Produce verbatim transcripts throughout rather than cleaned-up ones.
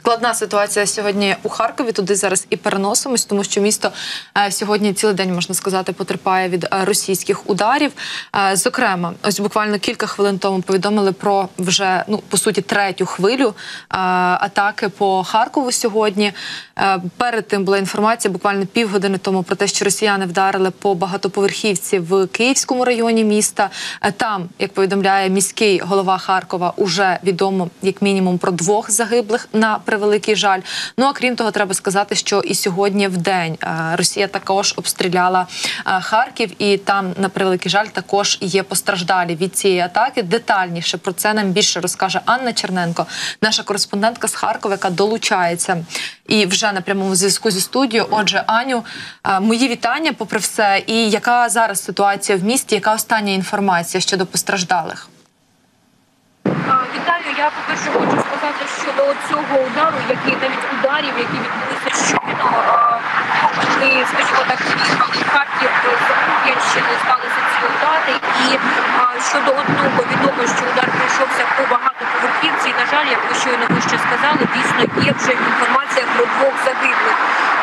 Складна ситуація сьогодні у Харкові, туди зараз і переносимось, тому що місто сьогодні цілий день, можна сказати, потерпає від російських ударів. Зокрема, ось буквально кілька хвилин тому повідомили про вже, ну, по суті, третю хвилю атаки по Харкову сьогодні. Перед тим була інформація буквально півгодини тому про те, що росіяни вдарили по багатоповерхівці в Київському районі міста. Там, як повідомляє міський голова Харкова, уже відомо як мінімум про двох загиблих, на превеликий жаль. Ну а крім того, треба сказати, що і сьогодні в день Росія також обстріляла Харків, і там, на превеликий жаль, також є постраждалі від цієї атаки. Детальніше про це нам більше розкаже Анна Черненко, наша кореспондентка з Харкова, яка долучається і вже на прямому зв'язку зі студією. Отже, Аню, мої вітання попри все. І яка зараз ситуація в місті, яка остання інформація щодо постраждалих? Вітаю, я, по-перше, хочу сказати, що до цього удару, який навіть ударів, які відбулися щойно, коли, скажімо так, Харків з Куп'янщини сталися ці удари, і щодо одного відомо, що удар прийшовся по багатоповерхівці, і, на жаль, як ви щойно вище сказали, дійсно є вже інформація про двох загиблих.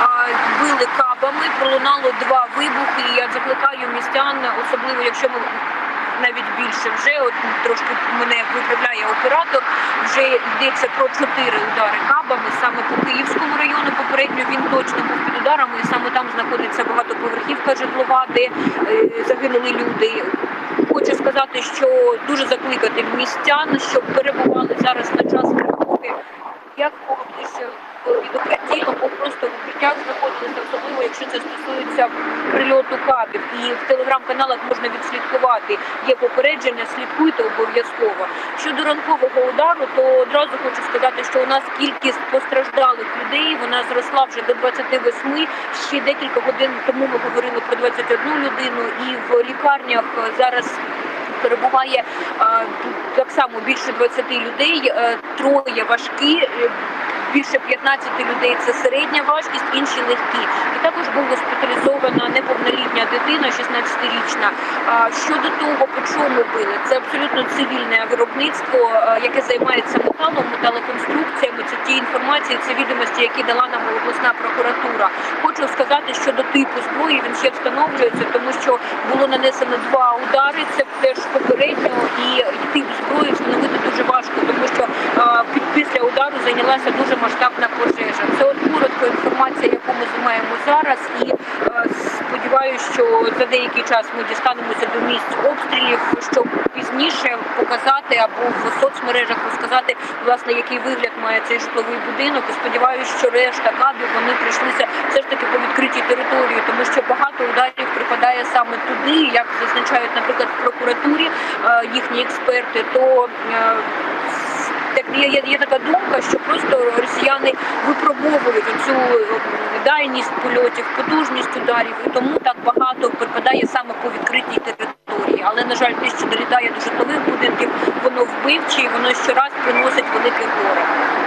Били кабами, пролунало два вибухи, і я закликаю містян, особливо якщо ми навіть більше вже, от трошки мене виправляє оператор, вже йдеться про чотири удари кабами, саме по Київському району, попередньо він точно був під ударами, і саме там знаходиться багатоповерхівка житлова, де е, загинули люди. Хочу сказати, що дуже закликати містян, щоб перебували зараз на час тривоги, як поближче від укриттів, або просто в укриттях знаходилися, особливо якщо це стосується прильоту кабів. І в телеграм-каналах можна відслідкувати. Є попередження, слідкуйте обов'язково. Щодо ранкового удару, то одразу хочу сказати, що у нас кількість постраждалих людей, вона зросла вже до двадцяти восьми. Ще декілька годин тому ми говорили про двадцять одну людину, і в лікарнях зараз перебуває а, так само більше двадцяти людей, а, троє важкі, більше п'ятнадцяти людей – це середня важкість, інші легкі. І також була госпіталізована неповнолітня дитина, шістнадцятирічна. Щодо того, по чому били, це абсолютно цивільне виробництво, яке займається металом, металоконструкціями. Це ті інформації, це відомості, які дала нам обласна прокуратура. Хочу сказати, що до типу зброї він ще встановлюється, тому що було нанесено два удари, це теж попередньо, і тип зброї встановити дуже важко, тому що після удару зайнялася дуже масштабна пожежа. Це от коротка інформація, яку ми маємо зараз, і е, сподіваюся, що за деякий час ми дістанемося до місць обстрілів, щоб пізніше показати або в соцмережах розказати, власне, який вигляд має цей житловий будинок. І сподіваюся, що решта кабів, вони прийшлися все ж таки по відкритій території, тому що багато ударів припадає саме туди, як зазначають, наприклад, в прокуратурі е, їхні експерти, то е, Так, є, є, є така думка, що просто росіяни випробовують цю дальність польотів, потужність ударів, і тому так багато припадає саме по відкритій території. Але, на жаль, те, що долітає до житлових будинків, воно вбивче, і воно щораз приносить велике горе.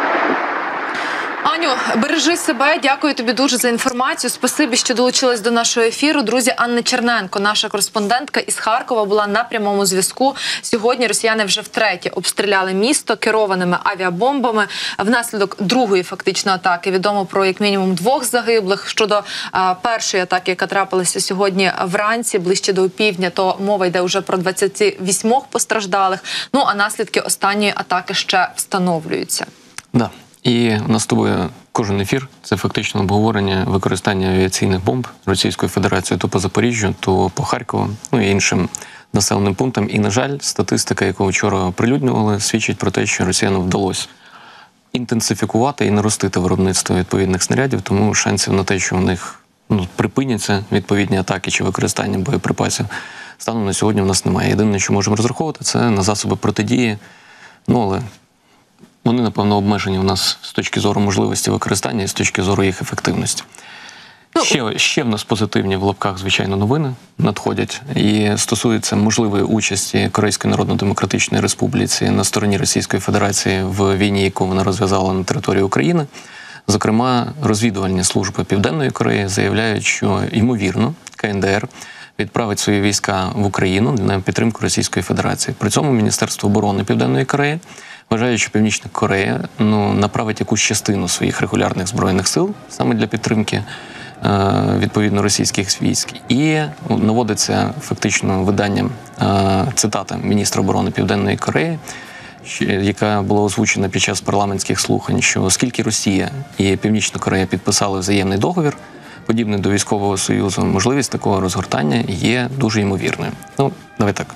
Аню, бережи себе, дякую тобі дуже за інформацію. Спасибі, що долучилась до нашого ефіру. Друзі, Анна Черненко, наша кореспондентка із Харкова, була на прямому зв'язку. Сьогодні росіяни вже втретє обстріляли місто керованими авіабомбами. Внаслідок другої фактично атаки відомо про як мінімум двох загиблих. Щодо а, першої атаки, яка трапилася сьогодні вранці, ближче до опівдня, то мова йде вже про двадцять вісім постраждалих. Ну, а наслідки останньої атаки ще встановлюються. Да. І у нас з тобою кожен ефір – це фактично обговорення використання авіаційних бомб Російської Федерації то по Запоріжжю, то по Харкову, ну і іншим населеним пунктам. І, на жаль, статистика, яку вчора оприлюднювали, свідчить про те, що росіянам вдалося інтенсифікувати і наростити виробництво відповідних снарядів, тому шансів на те, що у них ну, припиняться відповідні атаки чи використання боєприпасів, станом на сьогодні в нас немає. Єдине, що можемо розраховувати, це на засоби протидії, ну але вони, напевно, обмежені в нас з точки зору можливості використання і з точки зору їх ефективності. Ну, ще, ще в нас позитивні в лапках, звичайно, новини надходять. І стосується можливої участі Корейської Народно-Демократичної Республіки на стороні Російської Федерації в війні, яку вона розв'язала на території України. Зокрема, розвідувальні служби Південної Кореї заявляють, що, ймовірно, Ка Ен Де Ер відправить свої війська в Україну на підтримку Російської Федерації. При цьому Міністерство оборони Південної Кореї вважають, що Північна Корея ну, направить якусь частину своїх регулярних збройних сил саме для підтримки відповідно російських військ. І наводиться фактично виданням цитата міністра оборони Південної Кореї, яка була озвучена під час парламентських слухань, що оскільки Росія і Північна Корея підписали взаємний договір, подібний до військового союзу, можливість такого розгортання є дуже ймовірною. Ну, давай так.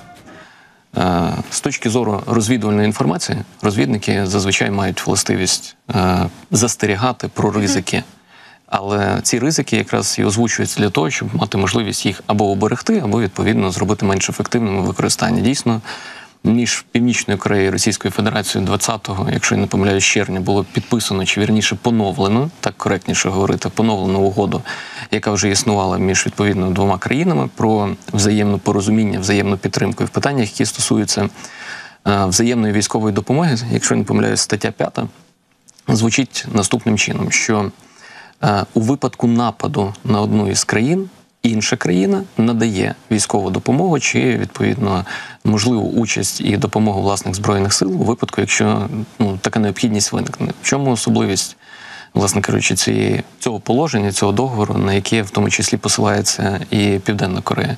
З точки зору розвідувальної інформації, розвідники зазвичай мають властивість застерігати про ризики. Але ці ризики якраз і озвучуються для того, щоб мати можливість їх або оберегти, або, відповідно, зробити менш ефективним у використанні. Дійсно, між Північною Кореєю і Російською Федерацією двадцятого, якщо я не помиляюсь, червня було підписано, чи вірніше поновлено, так коректніше говорити, поновлену угоду, яка вже існувала між, відповідно, двома країнами про взаємне порозуміння, взаємну підтримку. І в питаннях, які стосуються е, взаємної військової допомоги, якщо я не помиляюсь, стаття п'ята, звучить наступним чином, що е, у випадку нападу на одну із країн, інша країна надає військову допомогу чи, відповідно, можливу участь і допомогу власних Збройних сил у випадку, якщо ну, така необхідність виникне. В чому особливість, власне кажучи, цієї, цього положення, цього договору, на яке в тому числі посилається і Південна Корея?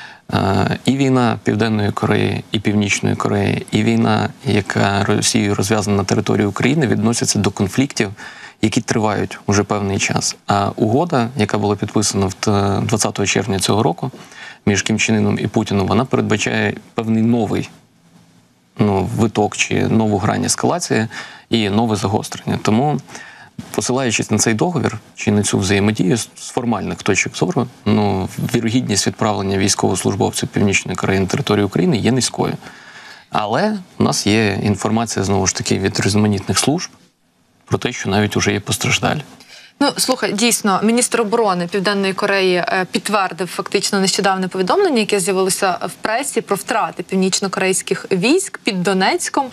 І війна Південної Кореї, і Північної Кореї, і війна, яка Росією розв'язана на території України, відносяться до конфліктів, які тривають уже певний час. А угода, яка була підписана двадцятого червня цього року між Кім Чен Іном і Путіним, вона передбачає певний новий ну, виток чи нову грань ескалації і нове загострення. Тому, посилаючись на цей договір чи на цю взаємодію з формальних точок зору, ну, вірогідність відправлення військовослужбовців Північної Кореї на територію України є низькою. Але у нас є інформація, знову ж таки, від різноманітних служб про те, що навіть уже є постраждалі. Ну, слухай, дійсно, міністр оборони Південної Кореї підтвердив фактично нещодавне повідомлення, яке з'явилося в пресі про втрати північно-корейських військ під Донецьком.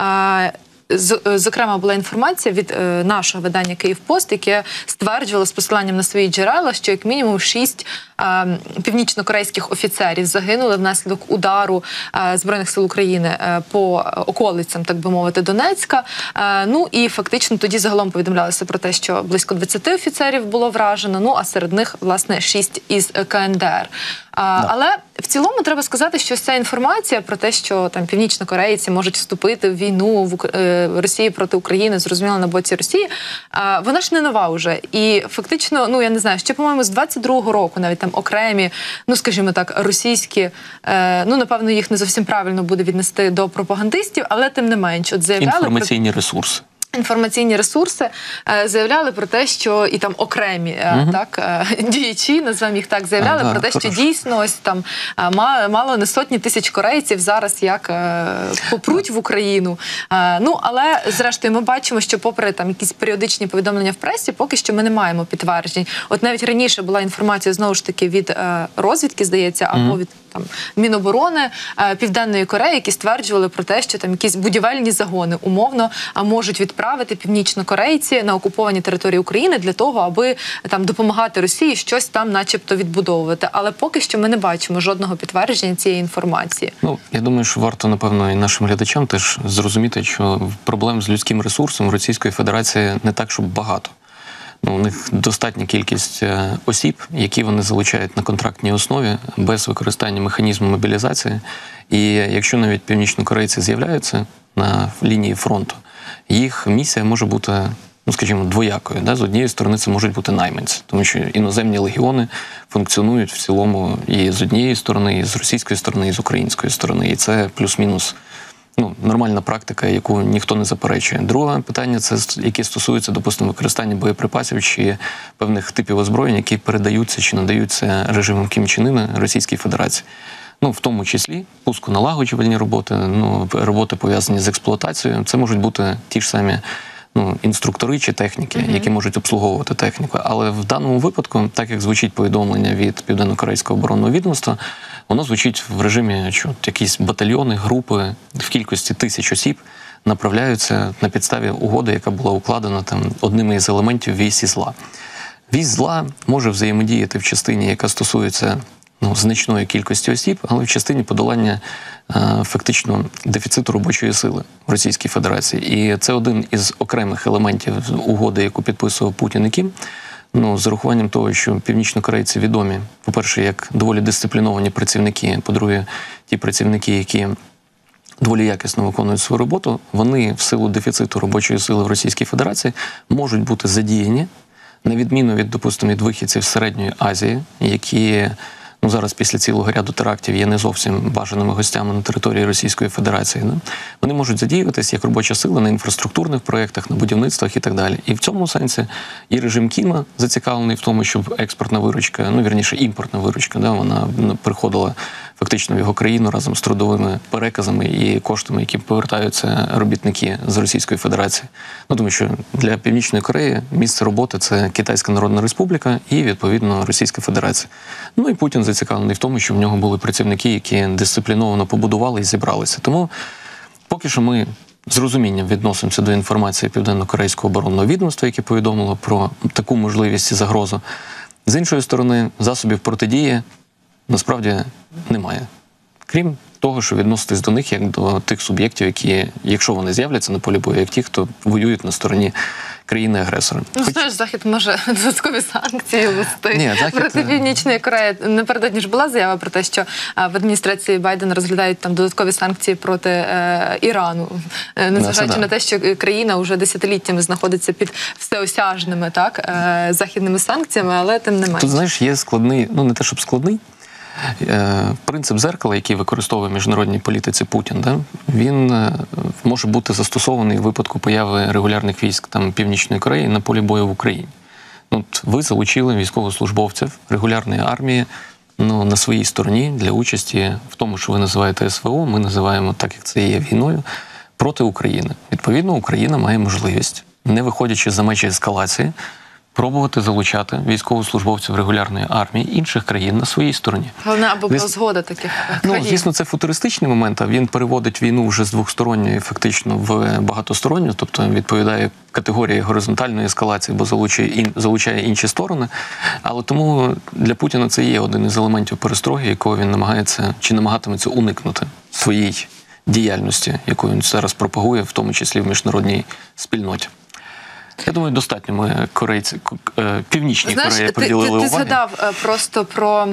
Зокрема, була інформація від е, нашого видання «Київпост», яке стверджувало з посиланням на свої джерела, що як мінімум шість е, північно-корейських офіцерів загинули внаслідок удару е, Збройних сил України е, по околицям, так би мовити, Донецька. Е, ну і фактично тоді загалом повідомлялося про те, що близько двадцяти офіцерів було вражено, ну а серед них, власне, шість із ка ен де ер. А, да. Але в цілому треба сказати, що ця інформація про те, що там північнокорейці можуть вступити в війну в е, Росії проти України, зрозуміло, на боці Росії, а, вона ж не нова вже. І фактично, ну я не знаю, ще, по-моєму, з двадцять другого року навіть там окремі, ну скажімо так, російські, е, ну напевно їх не зовсім правильно буде віднести до пропагандистів, але тим не менш, от заявляли інформаційні про... ресурси. Інформаційні ресурси е, заявляли про те, що і там окремі е, угу. так е, діячі, назвемо їх так, заявляли а, про те, хорошо. Що дійсно ось там е, мало не сотні тисяч корейців зараз як е, попруть в Україну. Е, ну, але зрештою ми бачимо, що попри там якісь періодичні повідомлення в пресі, поки що ми не маємо підтверджень. От навіть раніше була інформація знову ж таки від е, розвідки, здається, або угу. від там Міноборони е, Південної Кореї, які стверджували про те, що там якісь будівельні загони умовно а можуть відправити північнокорейці на окуповані території України для того, аби там допомагати Росії щось там начебто відбудовувати. Але поки що ми не бачимо жодного підтвердження цієї інформації. Ну, я думаю, що варто, напевно, і нашим глядачам теж зрозуміти, що проблем з людським ресурсом в Російської Федерації не так, щоб багато. Ну, у них достатня кількість осіб, які вони залучають на контрактній основі без використання механізму мобілізації. І якщо навіть північнокорейці з'являються на лінії фронту, їх місія може бути, ну скажімо, двоякою. Да? З однієї сторони це можуть бути найманці, тому що іноземні легіони функціонують в цілому і з однієї сторони, і з російської сторони, і з української сторони. І це плюс-мінус ну, нормальна практика, яку ніхто не заперечує. Друге питання, це яке стосується, допустимо, використання боєприпасів чи певних типів озброєнь, які передаються чи надаються режимом Кім Чен Іна Російській Федерації. Ну, в тому числі пусконалагоджувальні роботи, ну, роботи пов'язані з експлуатацією. Це можуть бути ті ж самі ну, інструктори чи техніки, mm-hmm. які можуть обслуговувати техніку. Але в даному випадку, так як звучить повідомлення від Південно-Корейського оборонного відомства, воно звучить в режимі, що якісь батальйони, групи в кількості тисяч осіб направляються на підставі угоди, яка була укладена там одним із елементів військ зла. Військ зла може взаємодіяти в частині, яка стосується ну, значної кількості осіб, але в частині подолання е, фактично дефіциту робочої сили в Російській Федерації. І це один із окремих елементів угоди, яку підписував Путін і Кім. Ну, з урахуванням того, що північнокорейці відомі, по-перше, як доволі дисципліновані працівники, по-друге, ті працівники, які доволі якісно виконують свою роботу, вони в силу дефіциту робочої сили в Російській Федерації можуть бути задіяні, на відміну від, допустимо, від вихідців з Середньої Азії, які ну, зараз після цілого ряду терактів є не зовсім бажаними гостями на території Російської Федерації. Да? Вони можуть задіюватися як робоча сила на інфраструктурних проєктах, на будівництвах і так далі. І в цьому сенсі і режим Кіма зацікавлений в тому, щоб експортна виручка, ну, вірніше, імпортна виручка, да, вона приходила фактично в його країну разом з трудовими переказами і коштами, які повертаються робітники з Російської Федерації. Ну, тому що для Північної Кореї місце роботи – це Китайська Народна Республіка і, відповідно, Російська Федерація. Ну і Путін зацікавлений в тому, що в нього були працівники, які дисципліновано побудували і зібралися. Тому поки що ми з розумінням відносимося до інформації Південно-Корейського оборонного відомства, яке повідомило про таку можливість і загрозу. З іншої сторони, засобів протидії насправді немає. Крім того, що відноситись до них як до тих суб'єктів, які, якщо вони з'являться на полі бою, як ті, хто воюють на стороні країни-агресора. Ну, Хоч... знаєш, Захід може додаткові санкції ввести Ні, Захід... проти Північної Кореї. Напередодні ж була заява про те, що в адміністрації Байдена розглядають там додаткові санкції проти е, Ірану, незважаючи да. на те, що країна вже десятиліттями знаходиться під всеосяжними так, е, західними санкціями, але тим не менше. Тут, знаєш, є складний, ну не те, щоб складний, принцип зеркала, який використовує в міжнародній політиці Путін, да, він може бути застосований в випадку появи регулярних військ там, Північної Кореї на полі бою в Україні. От ви залучили військовослужбовців регулярної армії ну, на своїй стороні для участі в тому, що ви називаєте СВО, ми називаємо, так як це є війною, проти України. Відповідно, Україна має можливість, не виходячи за межі ескалації, пробувати залучати військовослужбовців регулярної армії інших країн на своїй стороні. Головне, або була Звісно, згода таких ну, країн. звісно, це футуристичний момент, а він переводить війну вже з двохсторонньої фактично в багатосторонню, тобто відповідає категорії горизонтальної ескалації, бо залучає, ін, залучає інші сторони. Але тому для Путіна це є один із елементів перестроги, якого він намагається чи намагатиметься уникнути в своїй діяльності, яку він зараз пропагує, в тому числі в міжнародній спільноті. Я думаю, достатньо ми корейці, Північній Знаєш, Кореї ти, приділили ти, ти уваги. згадав просто про...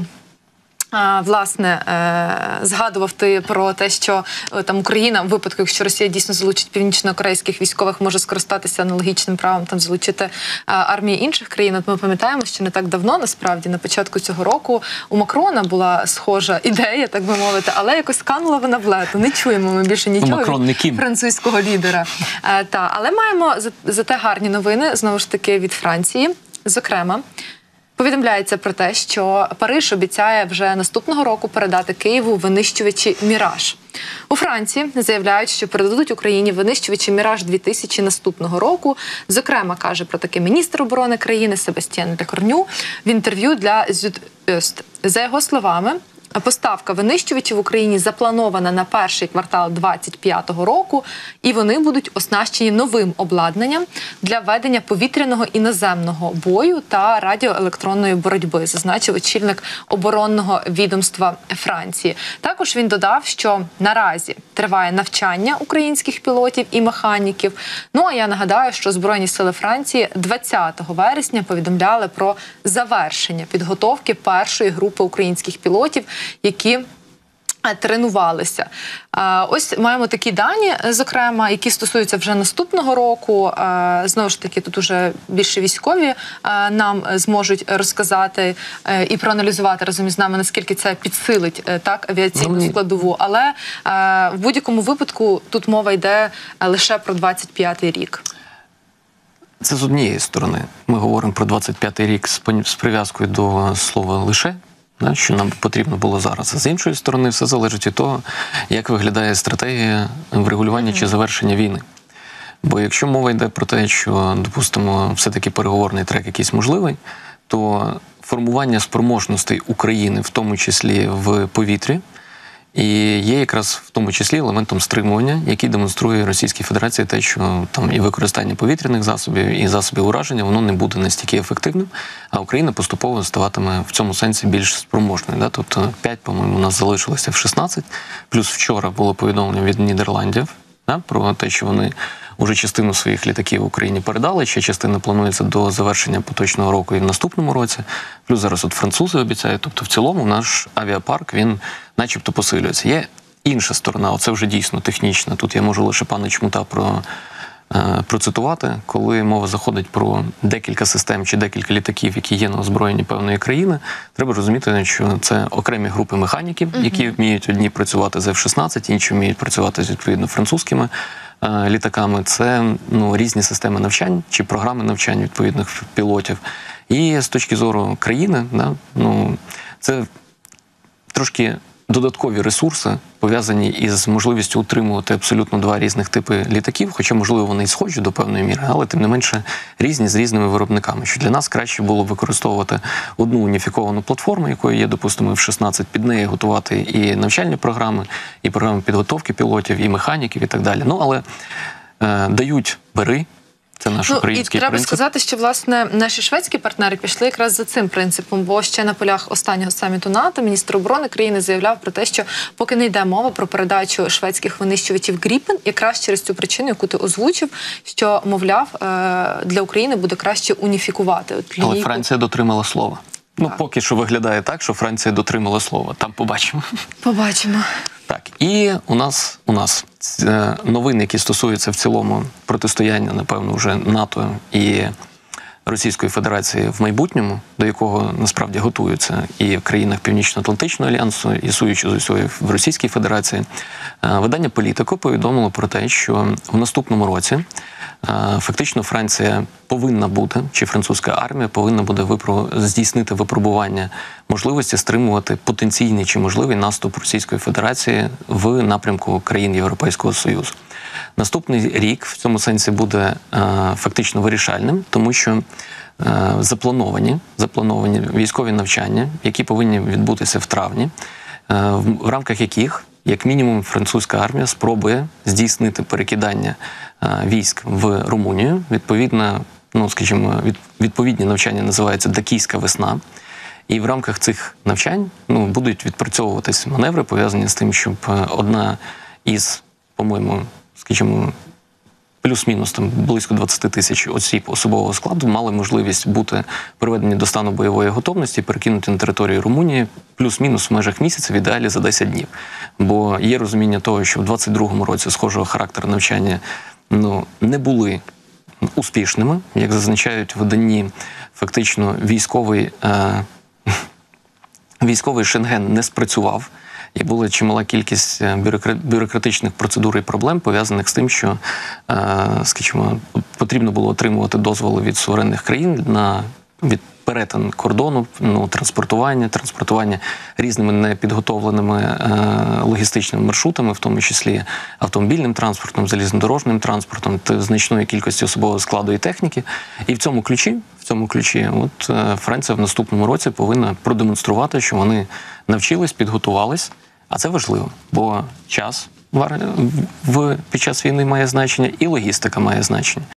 А, власне, е, згадував ти про те, що е, там Україна, в випадку, якщо Росія дійсно залучить північно-корейських військових, може скористатися аналогічним правом там залучити е, армії інших країн. От ми пам'ятаємо, що не так давно, насправді, на початку цього року у Макрона була схожа ідея, так би мовити, але якось канула вона в лету. Не чуємо ми більше нічого Макрон не від Кім. французького лідера. Е, та, але маємо за, зате гарні новини, знову ж таки, від Франції. Зокрема, повідомляється про те, що Париж обіцяє вже наступного року передати Києву винищувачі «Міраж». У Франції заявляють, що передадуть Україні винищувачі «Міраж» дві тисячі наступного року. Зокрема, каже про таке міністр оборони країни Себастьян Лекорню в інтерв'ю для «Зюд-Ост». За його словами, поставка винищувачів в Україні запланована на перший квартал двадцять п'ятого року, і вони будуть оснащені новим обладнанням для ведення повітряного і наземного бою та радіоелектронної боротьби, зазначив очільник оборонного відомства Франції. Також він додав, що наразі триває навчання українських пілотів і механіків. Ну, а я нагадаю, що Збройні сили Франції двадцятого вересня повідомляли про завершення підготовки першої групи українських пілотів, які тренувалися. Ось маємо такі дані, зокрема, які стосуються вже наступного року. Знову ж таки, тут уже більше військові нам зможуть розказати і проаналізувати разом із нами, наскільки це підсилить так авіаційну складову. Але в будь-якому випадку тут мова йде лише про двадцять п'ятий рік. Це з однієї сторони. Ми говоримо про двадцять п'ятий рік з прив'язкою до слова «лише», що нам потрібно було зараз. А з іншої сторони, все залежить від того, як виглядає стратегія врегулювання mm-hmm. чи завершення війни. Бо якщо мова йде про те, що, допустимо, все-таки переговорний трек якийсь можливий, то формування спроможностей України, в тому числі в повітрі, І є якраз в тому числі елементом стримування, який демонструє Російській Федерації те, що там і використання повітряних засобів, і засобів ураження, воно не буде настільки ефективним, а Україна поступово ставатиме в цьому сенсі більш спроможною. Да? Тобто п'ять, по-моєму, у нас залишилося в шістнадцять, плюс вчора було повідомлення від Нідерландів, да, про те, що вони уже частину своїх літаків в Україні передали, ще частина планується до завершення поточного року і в наступному році. Плюс зараз от французи обіцяють. Тобто в цілому наш авіапарк, він начебто посилюється. Є інша сторона, оце вже дійсно технічна. Тут я можу лише пана Чмута про, е, процитувати. Коли мова заходить про декілька систем чи декілька літаків, які є на озброєнні певної країни, треба розуміти, що це окремі групи механіків, які вміють одні працювати з еф шістнадцять, інші вміють працювати з, відповідно, французькими літаками. Це ну, різні системи навчань чи програми навчань відповідних пілотів. І з точки зору країни, да, ну, це трошки додаткові ресурси, пов'язані із можливістю утримувати абсолютно два різних типи літаків, хоча, можливо, вони і схожі до певної міри, але, тим не менше, різні з різними виробниками. Що для нас краще було використовувати одну уніфіковану платформу, якою є, допустимо, еф шістнадцять, під неї готувати і навчальні програми, і програми підготовки пілотів, і механіків, і так далі. Ну, але е, дають бери. Це наш ну, український і треба принцип. сказати, що, власне, наші шведські партнери пішли якраз за цим принципом, бо ще на полях останнього саміту НАТО міністр оборони країни заявляв про те, що поки не йде мова про передачу шведських винищувачів Гріпен, якраз через цю причину, яку ти озвучив, що, мовляв, для України буде краще уніфікувати. От лінійку. Але Франція дотримала слова. Ну, Так. поки що виглядає так, що Франція дотримала слова. Там побачимо. Побачимо. Так, і у нас, у нас е, новини, які стосуються в цілому протистояння, напевно, вже НАТО і Російської Федерації в майбутньому, до якого насправді готуються і в країнах Північно-Атлантичного альянсу, і суючи з усього в Російській Федерації. Е, видання «Політико» повідомило про те, що в наступному році е, фактично Франція повинна бути, чи французька армія повинна буде випро... здійснити випробування можливості стримувати потенційний чи можливий наступ Російської Федерації в напрямку країн Європейського Союзу. Наступний рік в цьому сенсі буде е, фактично вирішальним, тому що е, заплановані, заплановані військові навчання, які повинні відбутися в травні, е, в, в рамках яких, як мінімум, французька армія спробує здійснити перекидання е, військ в Румунію. Відповідно, ну, скажімо, від, відповідні навчання називаються «Дакійська весна». І в рамках цих навчань ну, будуть відпрацьовуватись маневри, пов'язані з тим, щоб одна із, по-моєму, скажімо, плюс-мінус там близько двадцять тисяч осіб особового складу мали можливість бути приведені до стану бойової готовності, перекинути на територію Румунії плюс-мінус в межах місяця, в ідеалі за десять днів. Бо є розуміння того, що в двадцять другому році схожого характеру навчання ну, не були успішними, як зазначають в виданні, фактично військовий, е, військовий Шенген не спрацював. І була чимала кількість бюрократичних процедур і проблем, пов'язаних з тим, що, скажімо, потрібно було отримувати дозволи від суверенних країн на від перетин кордону, ну, транспортування, транспортування різними непідготовленими е, логістичними маршрутами, в тому числі автомобільним транспортом, залізнодорожним транспортом, та значної кількості особового складу і техніки. І в цьому ключі, в цьому ключі, от е, Франція в наступному році повинна продемонструвати, що вони навчились, підготувались, а це важливо, бо час в, в, під час війни має значення і логістика має значення.